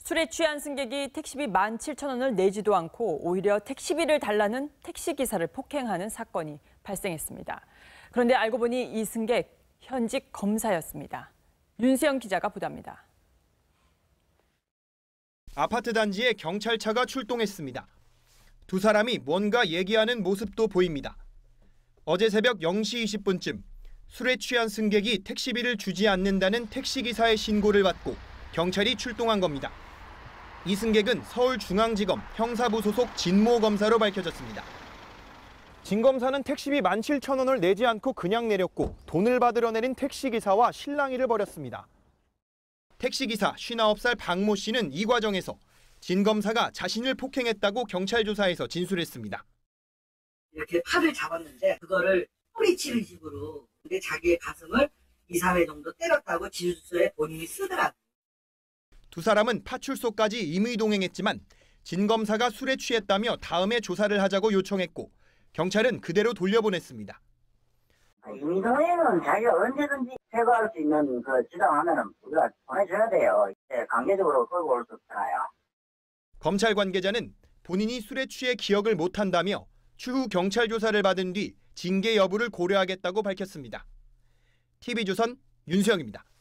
술에 취한 승객이 택시비 17,000원을 내지도 않고 오히려 택시비를 달라는 택시기사를 폭행하는 사건이 발생했습니다. 그런데 알고 보니 이 승객 현직 검사였습니다. 윤수영 기자가 보도합니다. 아파트 단지에 경찰차가 출동했습니다. 두 사람이 뭔가 얘기하는 모습도 보입니다. 어제 새벽 0시 20분쯤 술에 취한 승객이 택시비를 주지 않는다는 택시기사의 신고를 받고 경찰이 출동한 겁니다. 이 승객은 서울중앙지검 형사부 소속 진모 검사로 밝혀졌습니다. 진 검사는 택시비 17,000원을 내지 않고 그냥 내렸고 돈을 받으러 내린 택시기사와 실랑이를 벌였습니다. 택시기사 59살 박모 씨는 이 과정에서 진 검사가 자신을 폭행했다고 경찰 조사에서 진술했습니다. 이렇게 팔을 잡았는데 그거를 뿌리치는 식으로 근데 자기의 가슴을 2, 3회 정도 때렸다고 진술서에 본인이 쓰더라고요. 두 사람은 파출소까지 임의동행했지만 진 검사가 술에 취했다며 다음에 조사를 하자고 요청했고 경찰은 그대로 돌려보냈습니다. 임의동행은 자기가 언제든지 제거할 수 있는 지정하면 우리가 보내줘야 돼요. 강제적으로 끌고 올 수 없잖아요. 검찰 관계자는 본인이 술에 취해 기억을 못한다며 추후 경찰 조사를 받은 뒤 징계 여부를 고려하겠다고 밝혔습니다. TV조선 윤수영입니다.